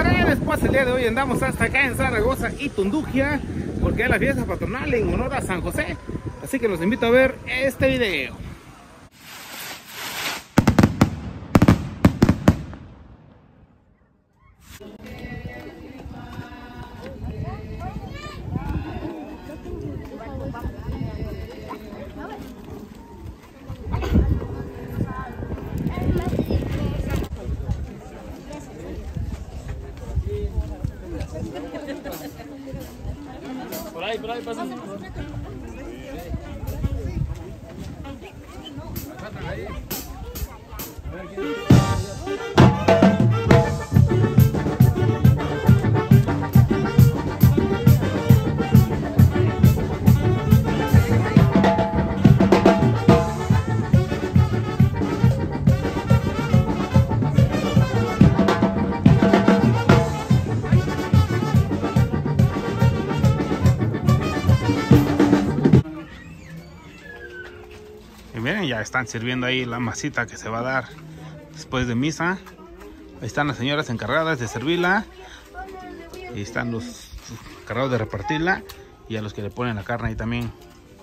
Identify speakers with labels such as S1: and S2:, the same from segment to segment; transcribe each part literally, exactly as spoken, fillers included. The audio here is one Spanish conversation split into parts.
S1: ustedes, pues el día de hoy andamos hasta acá en Zaragoza y Tundugia, porque es la fiesta patronal en honor a San José. Así que los invito a ver este video.
S2: Por ahí, por ahí, pasa.
S1: Y miren, ya están sirviendo ahí la masita que se va a dar después de misa. Ahí están las señoras encargadas de servirla. Ahí están los encargados de repartirla. Y a los que le ponen la carne ahí también.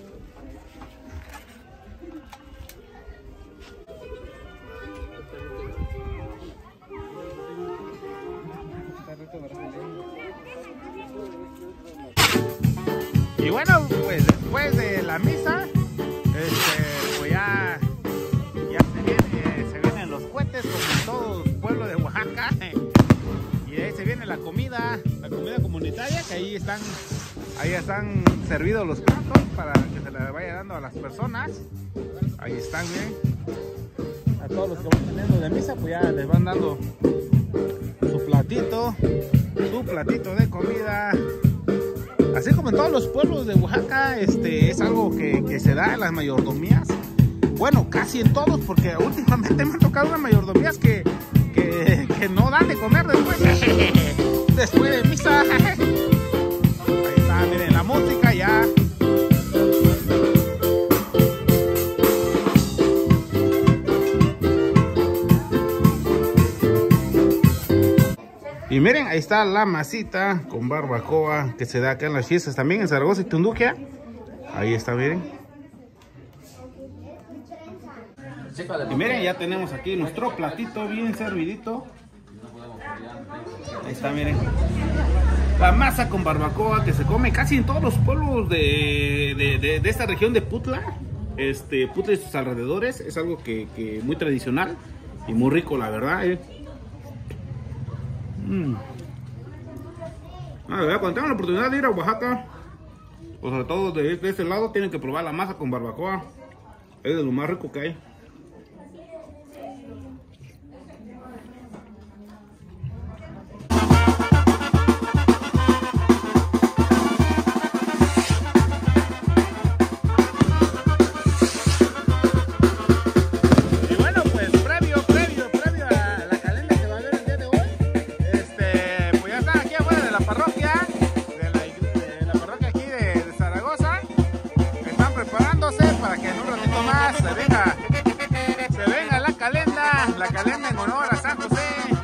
S1: Y bueno, pues después de la misa, este, pues ya, ya se, viene, se vienen los cohetes como en todo el pueblo de Oaxaca. Y de ahí se viene la comida, la comida comunitaria, que ahí están, ahí están servidos los platos para que se les vaya dando a las personas. Ahí están, bien. A todos los que van teniendo de misa, pues ya les van dando su platito, su platito de comida. Así como en todos los pueblos de Oaxaca, este es algo que, que se da en las mayordomías. Bueno, casi en todos, porque últimamente me han tocado unas mayordomías que, que, que no dan de comer después, después de misa. Ahí está, miren, la música ya. Y miren, ahí está la masita con barbacoa que se da acá en las fiestas también en Zaragoza y Tundugia. Ahí está, miren. Y miren, ya tenemos aquí nuestro platito bien servidito. Ahí está, miren. La masa con barbacoa que se come casi en todos los pueblos de, de, de, de esta región de Putla. Este, Putla y sus alrededores. Es algo que, que muy tradicional y muy rico, la verdad, eh. Mm. Ah, ¿verdad? Cuando tengan la oportunidad de ir a Oaxaca, pues sobre todo de, de este lado, tienen que probar la masa con barbacoa. Es de lo más rico que hay. Para que en un ratito más se venga, se venga la calenda, la calenda en honor a San José.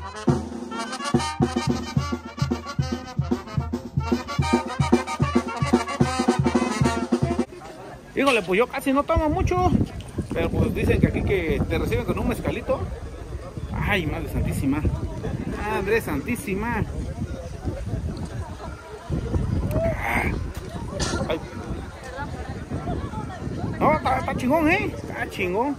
S1: Híjole, pues yo casi no tomo mucho, pero pues dicen que aquí que te reciben con un mezcalito. Ay, madre santísima, madre santísima. Ay. No, está, está chingón, ¿eh? Está chingón.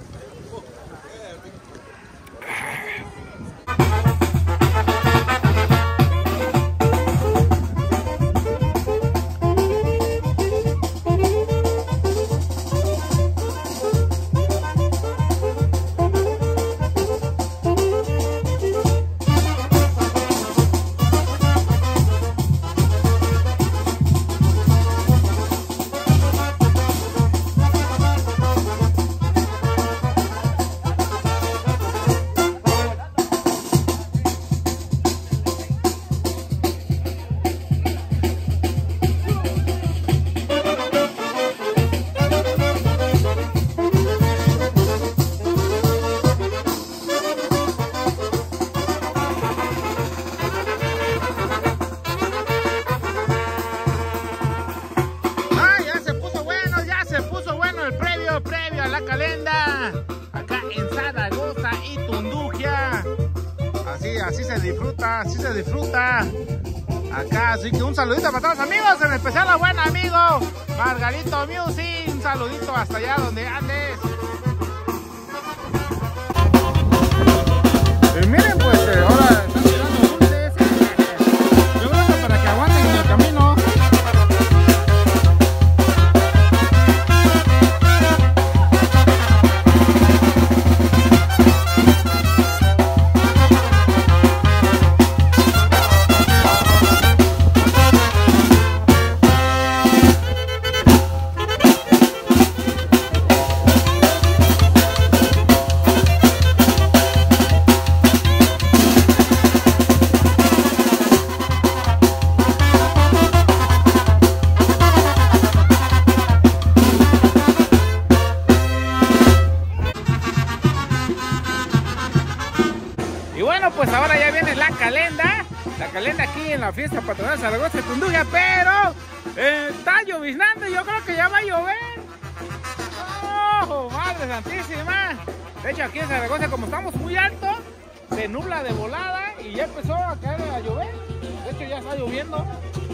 S1: se disfruta acá. Así que un saludito para todos los amigos, en especial a buen amigo Margarito Music. Un saludito hasta allá donde andes. Y miren, pues eh, ahora están tirando dulces. Yo creo que para que aguanten en el camino. Pues ahora ya viene la calenda, la calenda aquí en la fiesta patronal de Zaragoza de Tunduja, pero eh, está lloviznando y yo creo que ya va a llover. ¡Oh, madre santísima! De hecho, aquí en Zaragoza, como estamos muy alto, se nubla de volada y ya empezó a caer a llover. De hecho, ya está lloviendo.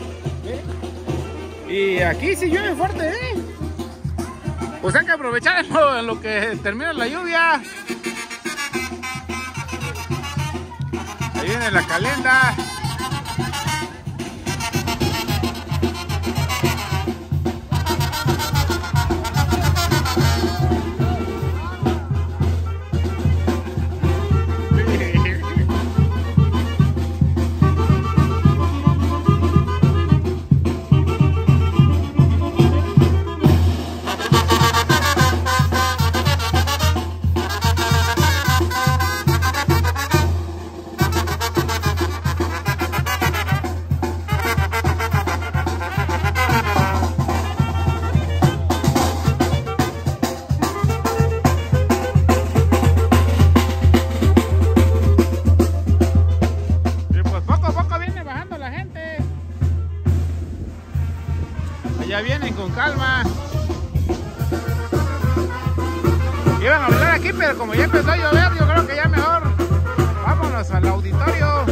S1: ¿Sí? Y aquí sí llueve fuerte, ¿eh? Pues hay que aprovechar en lo, en lo que termina la lluvia. Ahí viene la calenda. Ya vienen con calma. Iban a hablar aquí, pero como ya empezó a llover, yo creo que ya mejor vámonos al auditorio.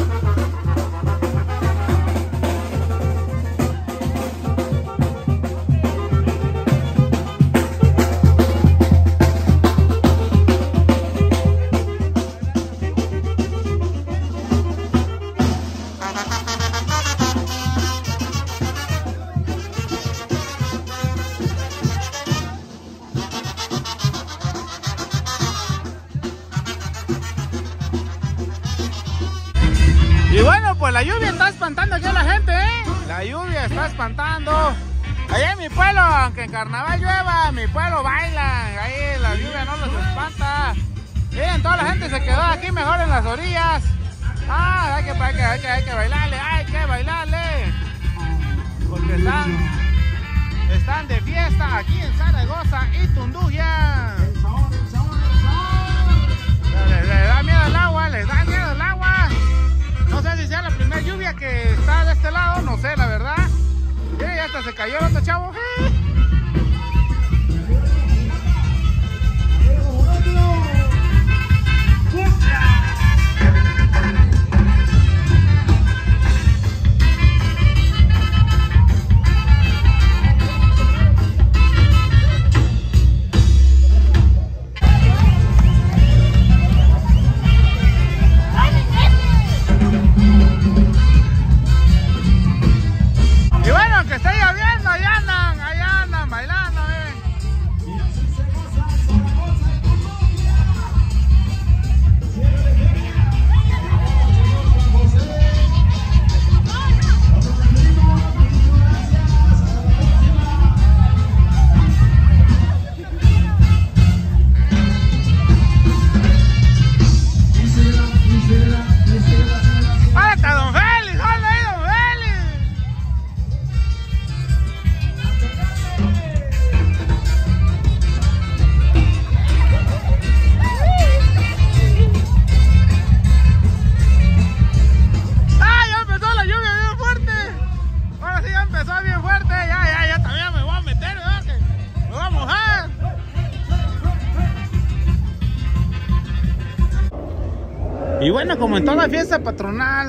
S1: Y bueno, pues la lluvia está espantando aquí a la gente, ¿eh? La lluvia está espantando. Allá en mi pueblo, aunque en carnaval llueva, en mi pueblo bailan. Ahí la lluvia no los espanta. Miren, toda la gente se quedó aquí mejor en las orillas. Ah, hay que, hay que, hay que, hay que bailarle, hay que bailarle. Porque están, están de fiesta aquí en Zaragoza y Tunduja. Les, les da miedo el agua, les da miedo el agua. No sé si sea la primera lluvia que está de este lado, no sé la verdad. Miren, ya hasta se cayó el otro chavo. Y bueno, como en toda fiesta patronal,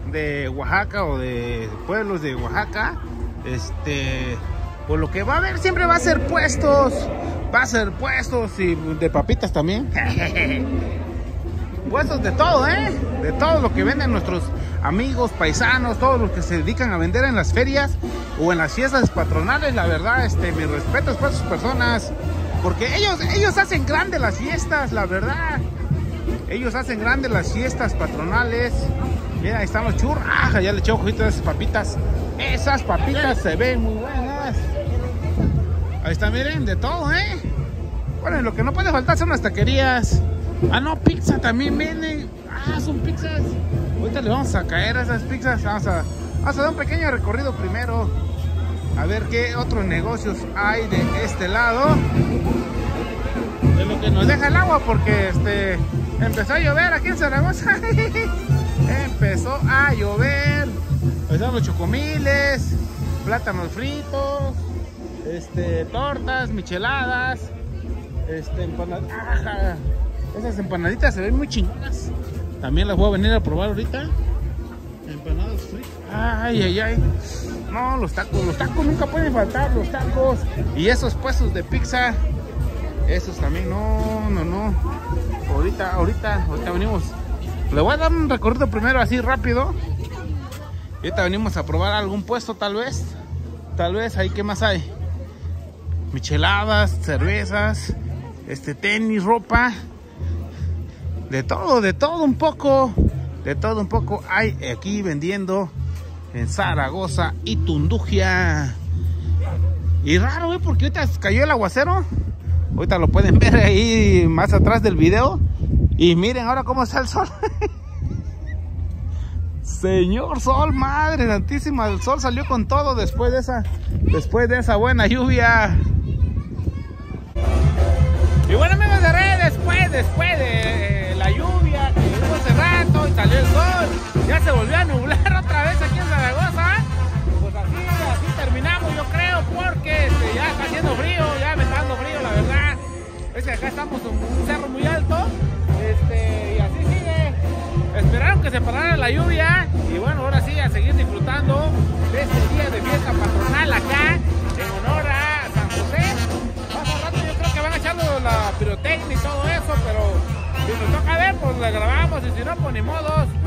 S1: de Oaxaca o de pueblos de Oaxaca, este, pues lo que va a haber siempre va a ser puestos, va a ser puestos y de papitas también. Puestos de todo, ¿eh? De todo lo que venden nuestros amigos, paisanos, todos los que se dedican a vender en las ferias o en las fiestas patronales. La verdad, este, mis respetos para esas personas, porque ellos, ellos hacen grandes las fiestas, la verdad. Ellos hacen grandes las fiestas patronales. Mira, ahí están los churros. Ah, ya le eché ojito a esas papitas. Esas papitas se ven muy buenas. Ahí está, miren, de todo, ¿eh? Bueno, lo que no puede faltar son las taquerías. Ah, no, pizza también venden. Ah, son pizzas. Ahorita le vamos a caer a esas pizzas. Vamos a, vamos a dar un pequeño recorrido primero. A ver qué otros negocios hay de este lado. De lo que nos deja el agua, porque este empezó a llover aquí en Zaragoza. Empezó a llover. Están los chocomiles, plátanos fritos, este, tortas, micheladas, este, empanadas. Esas empanaditas se ven muy chingonas. También las voy a venir a probar ahorita. Empanadas fritas. Ay, ay, ay. No, los tacos, los tacos nunca pueden faltar, los tacos. Y esos puestos de pizza, esos también, no, no, no. Ahorita, ahorita, ahorita venimos. Le voy a dar un recorrido primero así rápido. Ahorita venimos a probar algún puesto, tal vez. Tal vez, ahí, ¿qué más hay? Micheladas, cervezas, este, tenis, ropa. De todo, de todo un poco. De todo un poco hay aquí vendiendo en Zaragoza y Tundugia. Y raro, ¿eh? Porque ahorita cayó el aguacero. Ahorita lo pueden ver ahí más atrás del video. Y miren ahora cómo está el sol. Señor sol, madre santísima, el sol salió con todo después de esa, después de esa buena lluvia. Y bueno, amigos de redes, después, después de la lluvia que hubo hace rato y salió el sol, ya se volvió a nublar otra vez aquí en Zaragoza. Pues así, así terminamos, yo creo, porque este, ya está haciendo frío, ya me está dando frío, la verdad. Es que acá estamos en un cerro muy alto, este, y así sigue. Esperaron que se parara la lluvia y bueno, ahora sí a seguir disfrutando de este día de fiesta patronal acá en honor a San José. Más al rato yo creo que van a echarlo la pirotecnia y todo eso, pero si nos toca ver, pues la grabamos y si no, pues ni modos.